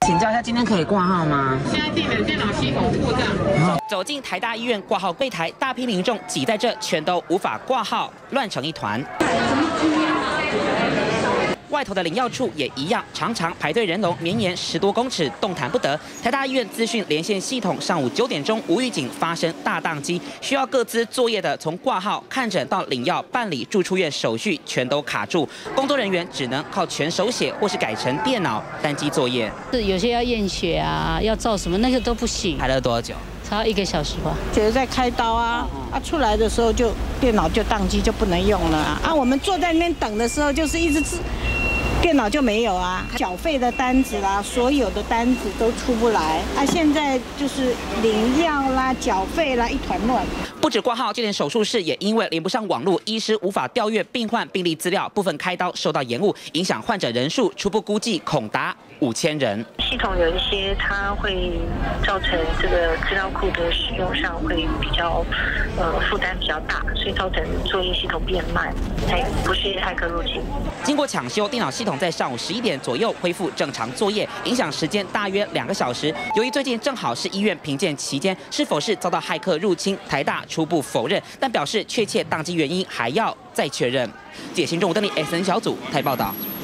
请教一下，今天可以挂号吗？ 现在自己的电脑系统故障。 走进台大医院挂号柜台，大批民众挤在这，全都无法挂号，乱成一团。外头的领药处也一样，常常排队人龙绵延10多公尺，动弹不得。台大医院资讯连线系统上午9点钟无预警发生大宕机，需要各自作业的从挂号、看诊到领药、办理住出院手续全都卡住，工作人员只能靠全手写或是改成电脑单机作业。 是有些要验血啊，要照什么那个都不行。 排了多久？ 差1个小时吧。 觉得在开刀啊，出来的时候就电脑就宕机就不能用了啊。我们坐在那边等的时候就是一直电脑就没有啊，缴费的单子啦，所有的单子都出不来啊。现在就是领药啦、缴费啦，一团乱。 不止挂号，就连手术室也因为连不上网络，医师无法调阅病患病历资料，部分开刀受到延误，影响患者人数，初步估计恐达5000人。 系统有一些它会造成这个资料库的使用上会比较负担比较大，所以造成作业系统变慢，才不是骇客入侵。 经过抢修，电脑系统在上午11点左右恢复正常作业，影响时间大约2个小时。由于最近正好是医院评鉴期间，是否是遭到骇客入侵，台大初步否认，但表示确切宕机原因还要再确认。解新中午登里 SN 小组台报道。